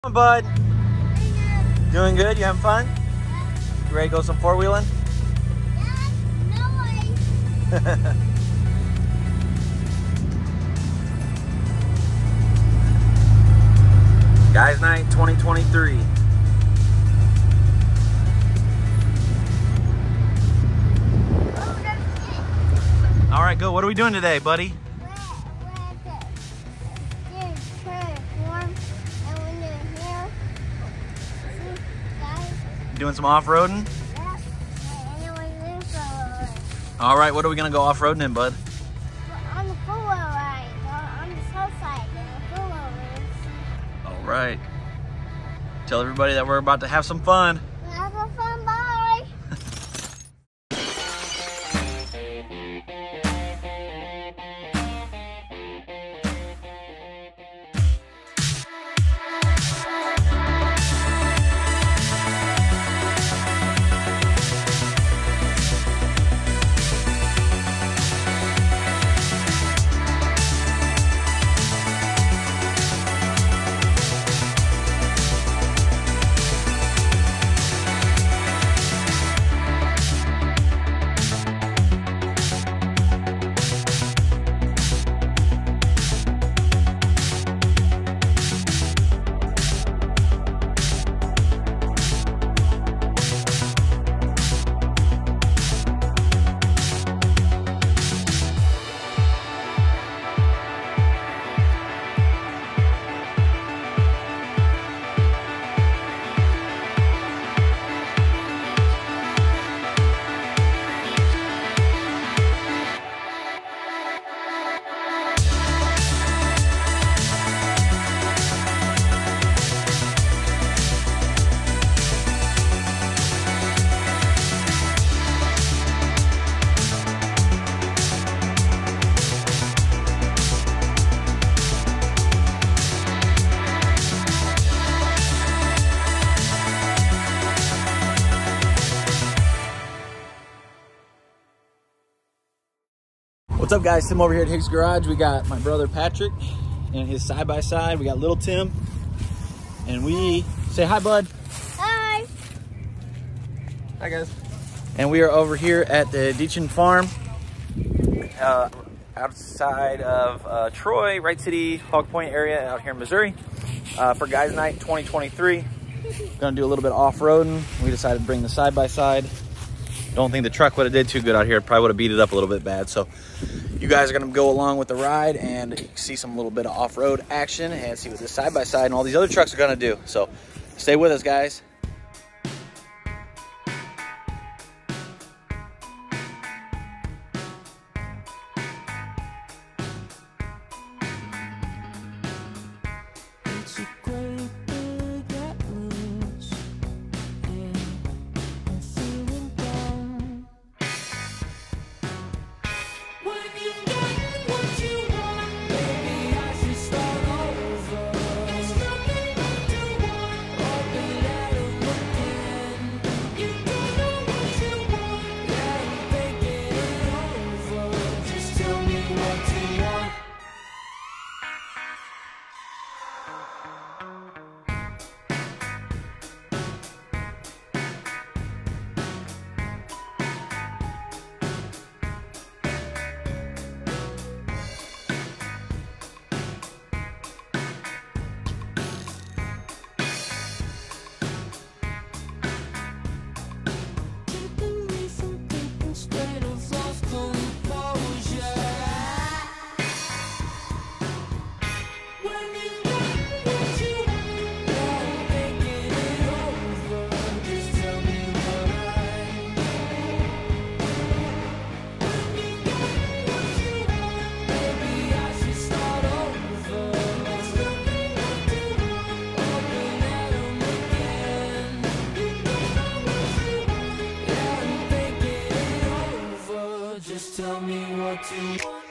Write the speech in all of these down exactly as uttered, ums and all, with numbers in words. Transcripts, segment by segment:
Come on, bud. Doing good? You having fun? You ready to go some four-wheeling? No way. Guys Night twenty twenty-three. All right, go. What are we doing today, buddy? Doing some off-roading? Yeah. All right, what are we gonna go off-roading in, bud? On the four-wheel ride, on the south side, the four-wheel ride. All right. Tell everybody that we're about to have some fun. Have a fun, bye. What's up, guys? Tim over here at Higgs Garage. We got my brother Patrick and his side-by-side. We got little Tim. And we say hi, bud. Hi. Hi, guys. And we are over here at the Detjen farm uh, outside of uh, Troy, Wright City, Hog Point area out here in Missouri uh, for Guys Night twenty twenty-three. Gonna do a little bit of off-roading. We decided to bring the side-by-side. Don't think the truck would have did too good out here. Probably would have beat it up a little bit bad. So you guys are going to go along with the ride and see some little bit of off-road action and see what this side-by-side and all these other trucks are going to do. So stay with us, guys. Tell me what to want.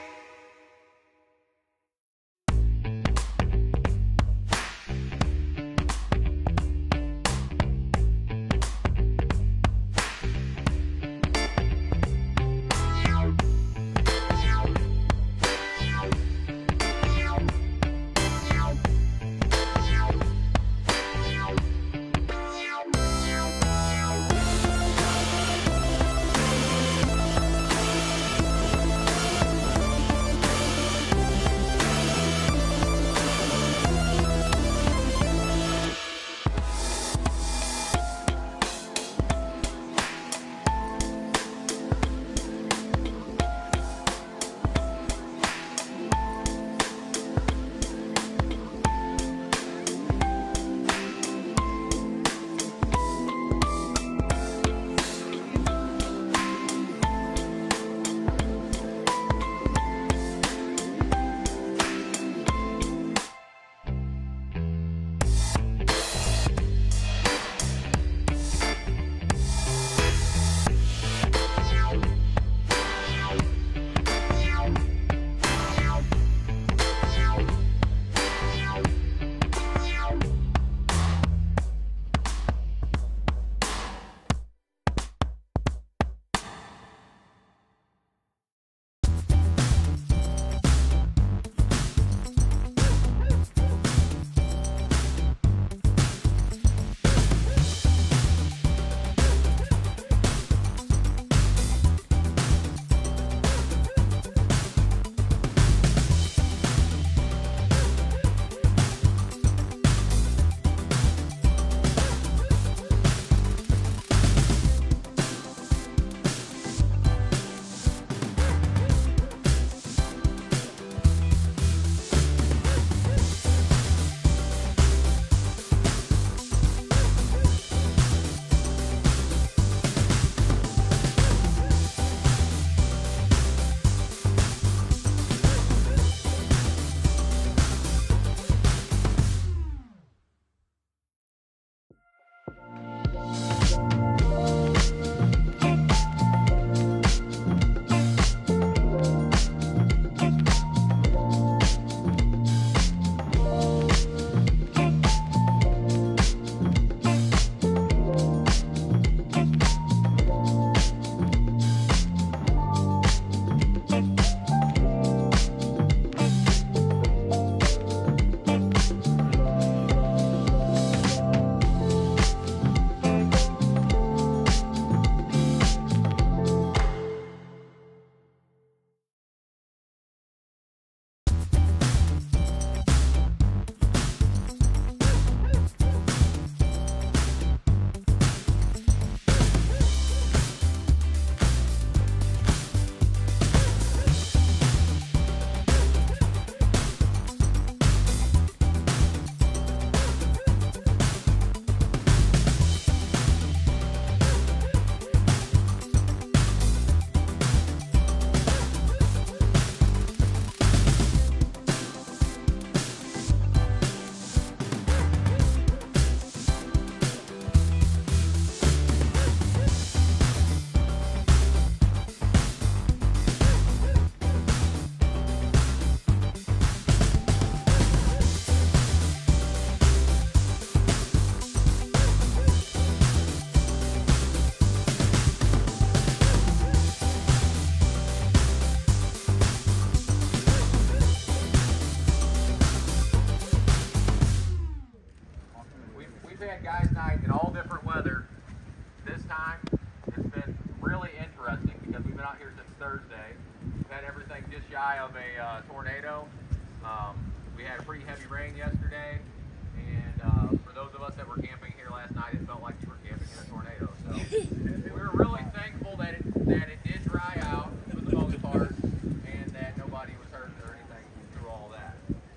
had guys night in all different weather. This time, it's been really interesting because we've been out here since Thursday. We've had everything just shy of a uh, tornado. Um, we had a pretty heavy rain yesterday, and uh, for those of us that were camping here last night, it felt like you were camping in a tornado. So we were really thankful that it that it did dry out for the most part, and that nobody was hurt or anything through all that.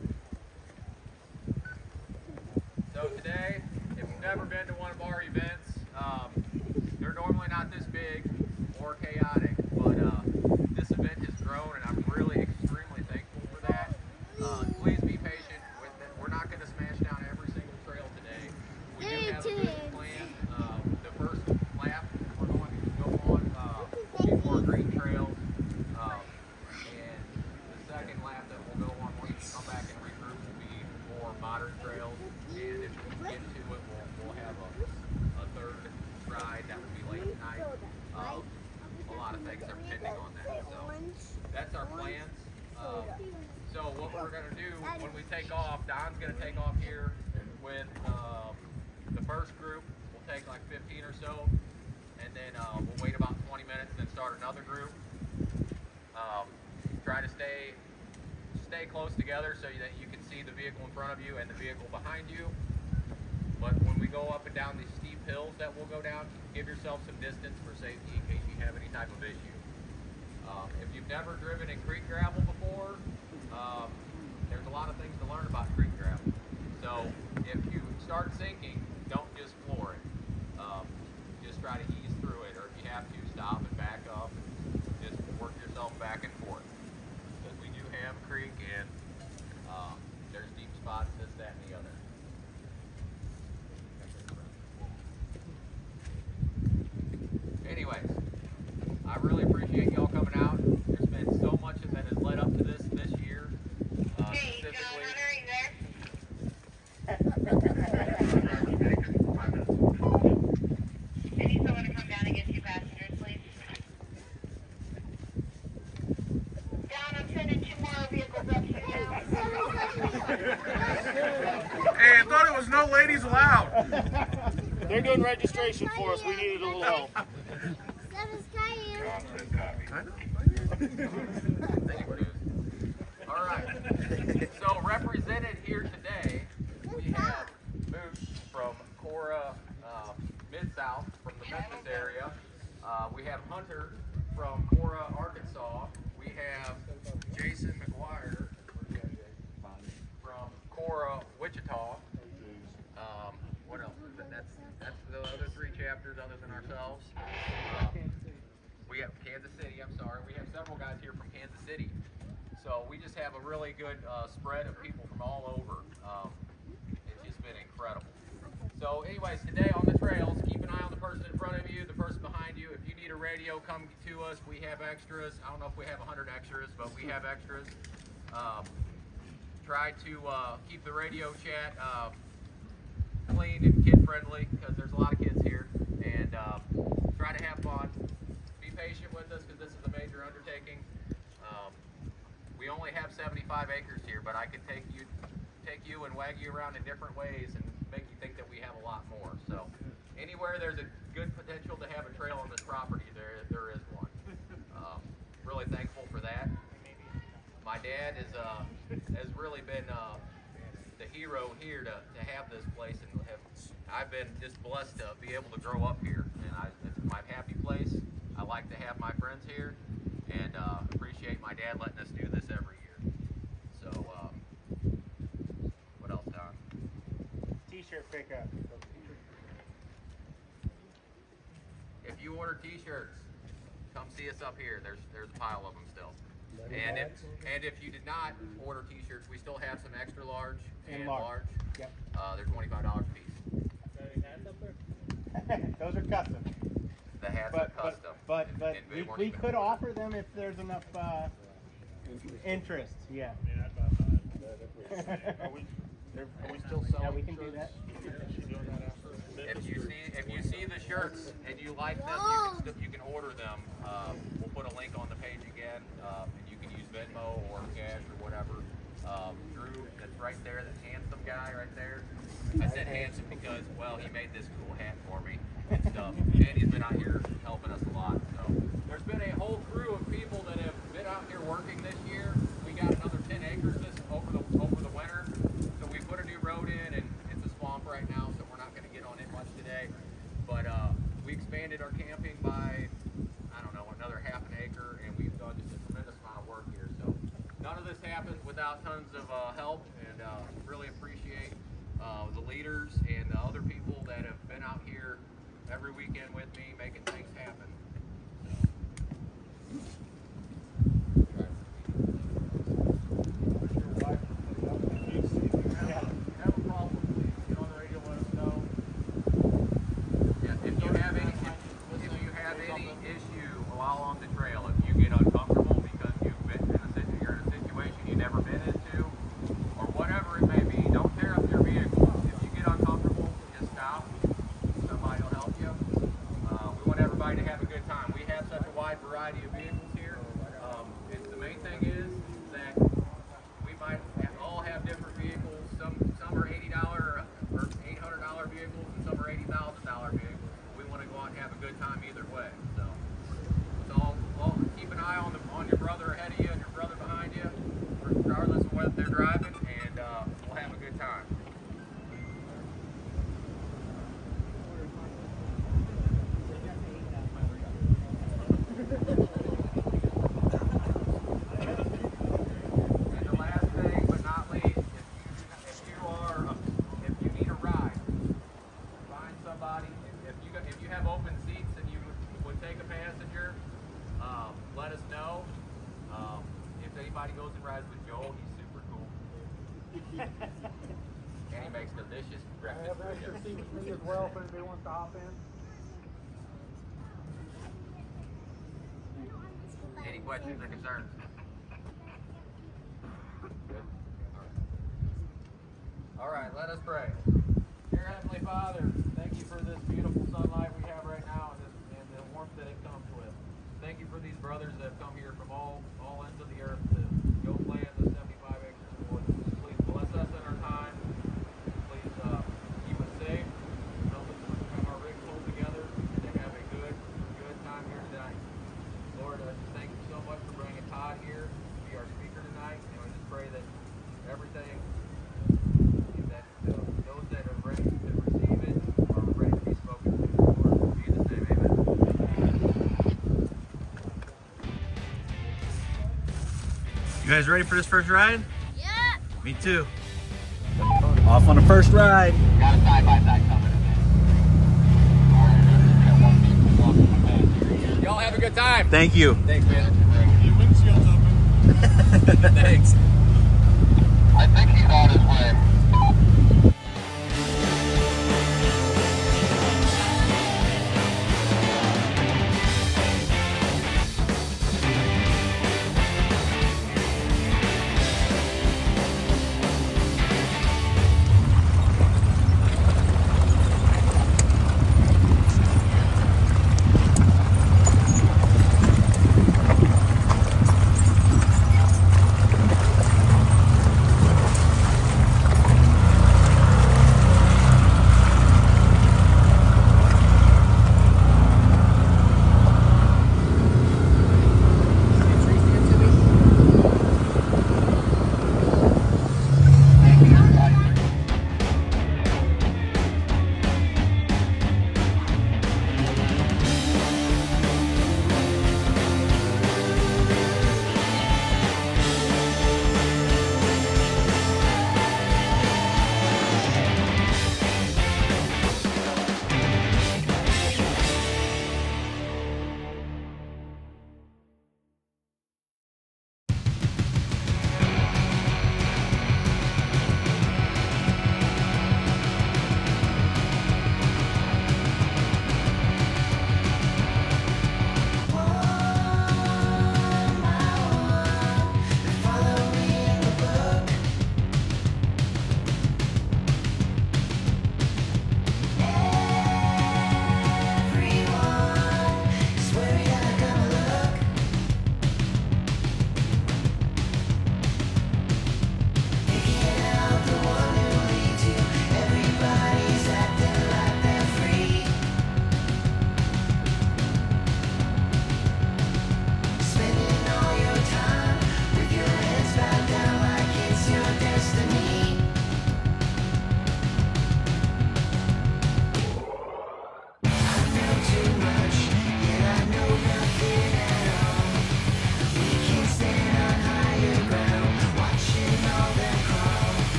So today, if you've never been to one of our events, um, they're normally not this big or chaotic, but uh, this event has grown, and I'm really extremely thankful for that. Uh, please be patient with it. We're not going to smash down every single trail today. We do have a good plan. Uh, the first lap we're going to go on uh, will be more green trails, um, and the second lap that we'll go on once we come back and regroup will be more modern trails. And if we get to it, we'll, we'll have a, a third ride that will be late at night. Um, a lot of things are pending on that. So that's our plans. Um, so what we're going to do when we take off, Don's going to take off here with um, the first group. We'll take like fifteen or so, and then uh, we'll wait about twenty minutes and then start another group. Um, try to stay stay close together so that you can see the vehicle in front of you and the vehicle behind you. But when we go up and down these steep hills that we'll go down, give yourself some distance for safety in case you have any type of issue. Um, if you've never driven in creek gravel before, um, there's a lot of things to learn about creek gravel. So if you start sinking, don't just floor it. Um, just try to ease through it, or if you have to, stop and back up and just work yourself back and forth. Because we do have a creek, and um, there's deep spots, this, that, and the other. Anyways, I really appreciate y'all coming out. There's been so much that has led up to this this year. Uh, Hey, specifically, John Hunter, are you there? I need someone to come down and get two passengers, please. John, I'm sending two more vehicles up here now. Hey, I thought it was no ladies allowed. They're doing registration for us. We needed a little help. Seven Sky. I know. all right. So represented here today, we have Moose from CORA uh, Mid-South, from the Memphis area. Uh, we have Hunter from CORA Arkansas. We have Jason McGuire from CORA Wichita. Um, what else? That's that's the other three chapters other than ourselves. Um, we have Kansas City. I'm sorry. We have several guys here from Kansas City. So we just have a really good uh, spread of people from all over. Um, it's just been incredible. So anyways, today on the trails, keep an eye on the person in front of you, the person behind you. If you need a radio, come to us. We have extras. I don't know if we have one hundred extras, but we have extras. Um, try to uh, keep the radio chat uh, clean and kid-friendly, because there's a lot of kids here. And uh, try to have fun. Be patient with us, because this is a major undertaking. Um, we only have seventy-five acres here, but I could take you, take you and wag you around in different ways and make you think that we have a lot more. So anywhere there's a good potential to have a trail on this property, there there is one. Um, really thankful for that. My dad is uh, has really been uh, the hero here to, to have this place, and have, I've been just blessed to be able to grow up here, and I, it's my happy place. I like to have my friends here, and uh, appreciate my dad letting us do this every year. So, um, what else, Don? T-shirt pickup. If you order T-shirts, come see us up here. There's there's a pile of them still. And if and if you did not order T-shirts, we still have some extra large and, And large. large. Yep. Uh, they're twenty-five dollars a piece. Those are custom. The hats But are but custom. but, and- but and they we, weren't we even could ordered. offer them if there's enough uh, interest. Yeah. Are we, are we still selling Yeah, we can do shirts? that. If you see if you see the shirts and you like them, you can, st- you can order them. Um, we'll put a link on the page again, um, and you can use Venmo or cash or whatever. Um, Drew, that's right there, that handsome guy right there. I said handsome because, well, he made this cool hat for me and stuff. And he's been out here helping us a lot. So there's been a whole crew of people that have been out here working this year. We got another ten acres this over the over the winter. So we put a new road in, and it's a swamp right now, so we're not going to get on it much today. But uh, we expanded our camping by, I don't know, another half an acre, and we've done just a tremendous amount of work here. So none of this happens without tons of uh, help, and uh, really appreciate uh, the leaders and the other people that have been out here every weekend with me, making things happen. And he makes delicious breakfast. I have extra seat with me as well if anybody wants to hop in. Any questions or concerns? Good. All right, let us pray. Dear Heavenly Father, thank you for this beautiful sunlight we have right now and, this, and the warmth that it comes with. Thank you for these brothers that have come here from all, all ends of the earth to go play in the seventy-five acres of woods. Please bless us in our time. Please uh, keep us safe. Help us have our rig pulled together and to have a good, good time here tonight. Lord, I just thank you so much for bringing Todd here to be our speaker tonight. And I just pray that everything that uh, those that are ready to receive it are ready to be spoken to. Lord, in Jesus' name, amen. You guys ready for this first ride? Yeah. Me too. Off on the first ride. Got a side-by-side coming in. Y'all have a good time. Thank you. Thanks, man. Your windshield's open. Thanks. I think he's on his way.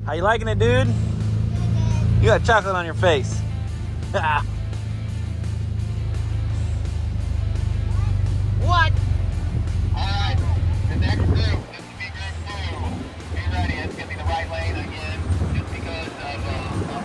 How you liking it, dude? You got chocolate on your face. What? Alright, the next group, this will be group two. Be ready, it's going to be the right lane again, just because of, uh,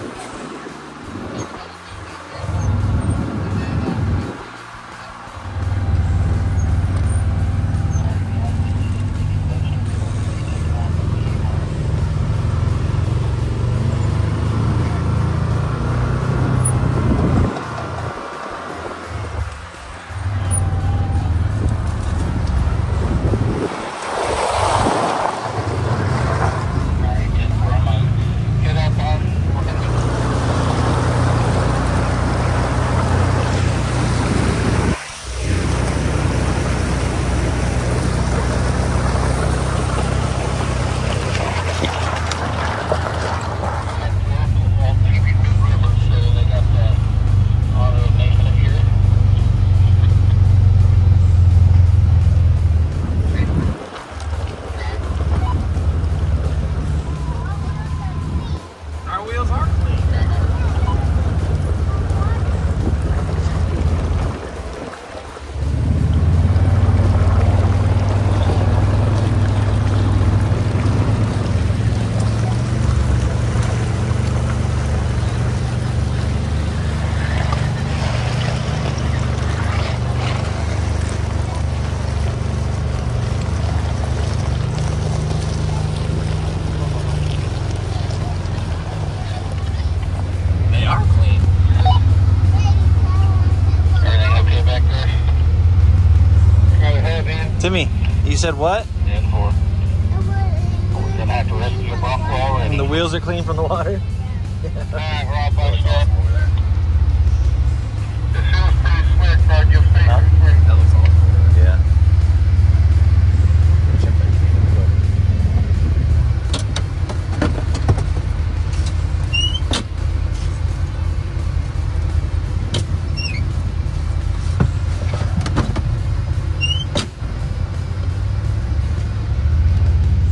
Timmy, you said what? ten four. We're going to have to rescue your Bronco already. And the wheels are clean from the water? Alright, we're all bunched up. This feels pretty slick, bro. You'll stay Huh? pretty slick. That looks awesome. Yeah.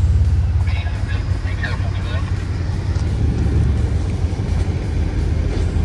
Be careful with that.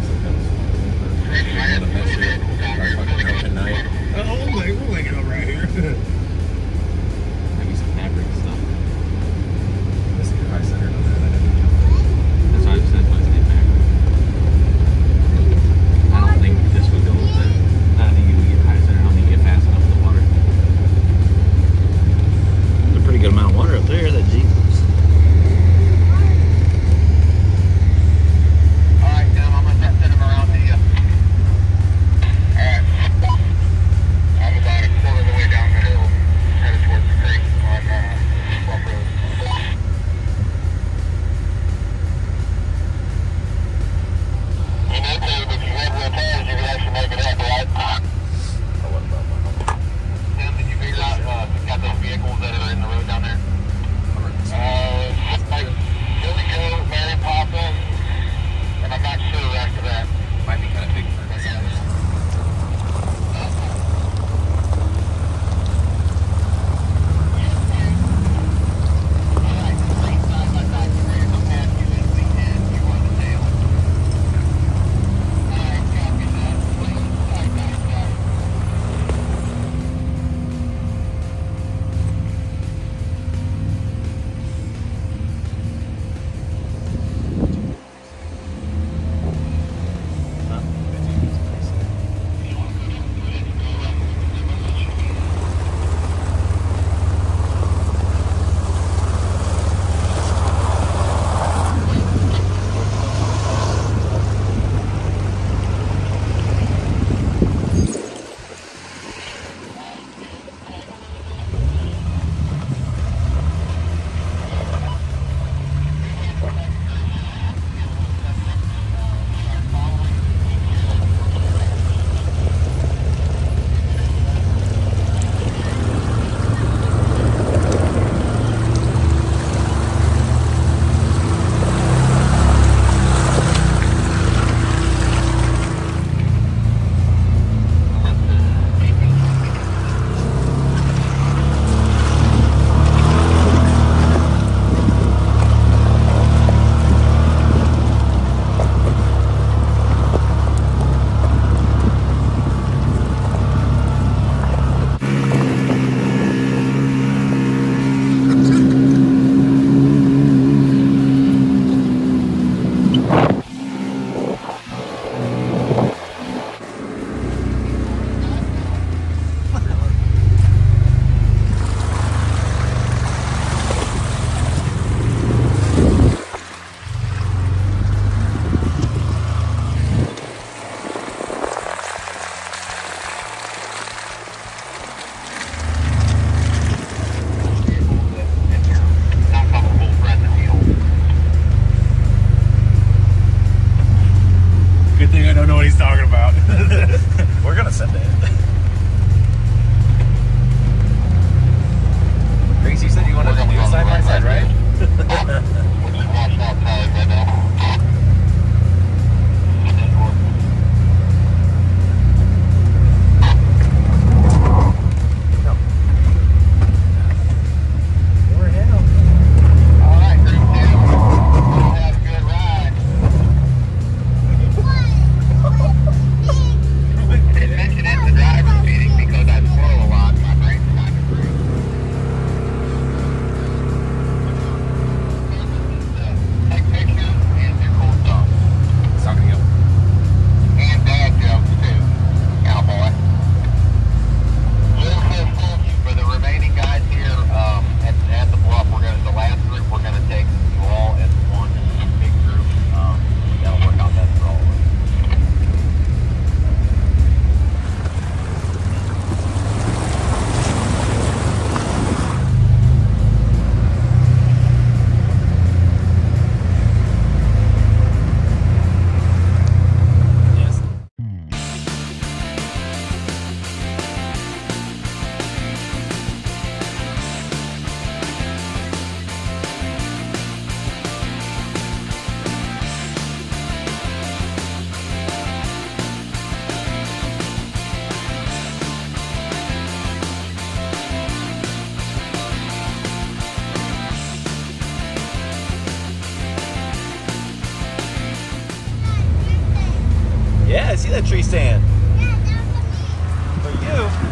that tree stand. Yeah, that's For you.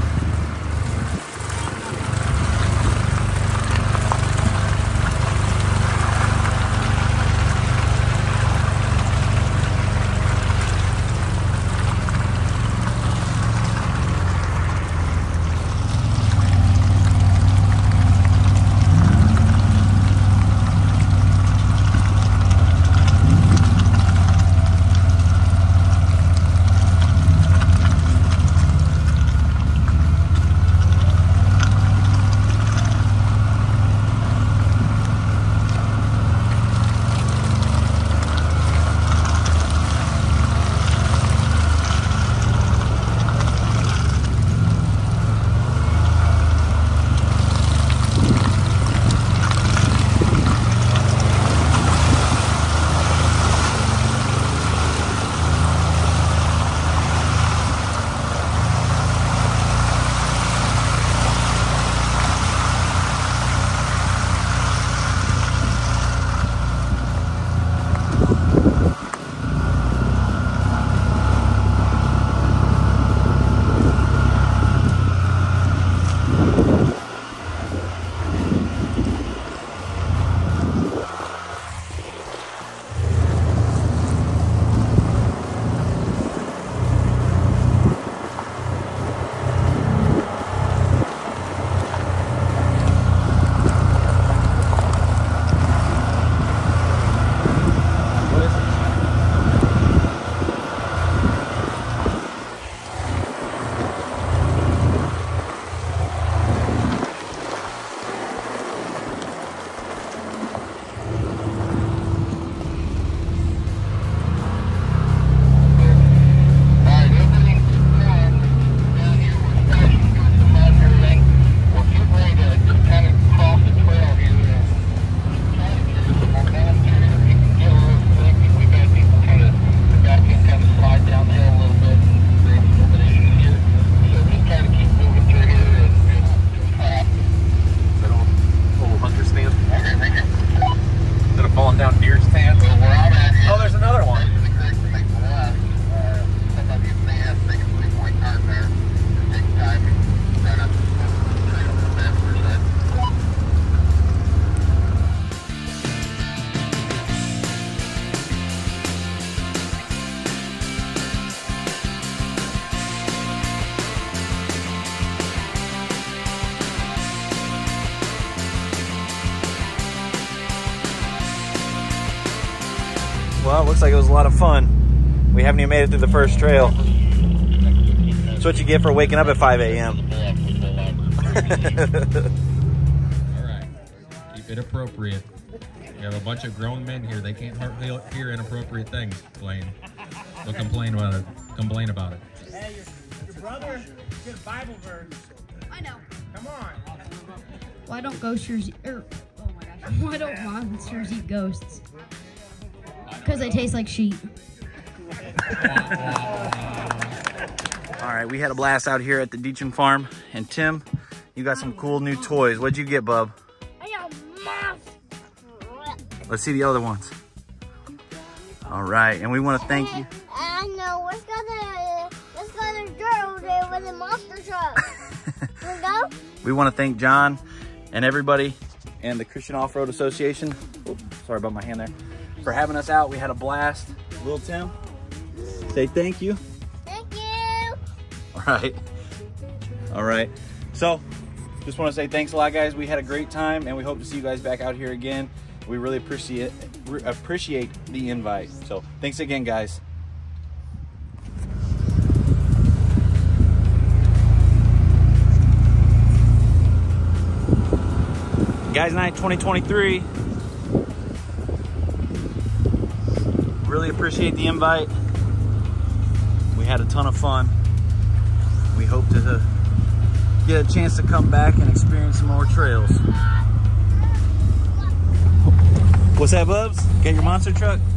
Well, it looks like it was a lot of fun. We haven't even made it through the first trail. That's what you get for waking up at five A M All right, keep it appropriate. We have a bunch of grown men here. They can't hardly hear inappropriate things, Blaine. They'll complain about it. Complain about it. Hey, your, your brother did a Bible verse. I know. Come on. Why don't ghosters er, oh my gosh. Why don't monsters eat ghosts? Because they taste like sheep. All right, we had a blast out here at the Detjen farm. And Tim, you got some cool new toys. What'd you get, bub? I got mouse. Let's see the other ones. All right, and we want to thank you. I know. Let's go to let's go to the girl there with the monster truck. Let's go. We want to thank John and everybody and the Christian Off-Road Association. Oops, sorry about my hand there. For having us out. We had a blast. Little Tim, say thank you. Thank you. All right. All right. So, just want to say thanks a lot, guys. We had a great time, and we hope to see you guys back out here again. We really appreciate appreciate the invite. So, thanks again, guys. Guys Night twenty twenty-three. Really appreciate the invite. We had a ton of fun. We hope to uh, get a chance to come back and experience some more trails. What's that, Bubs? Got your monster truck?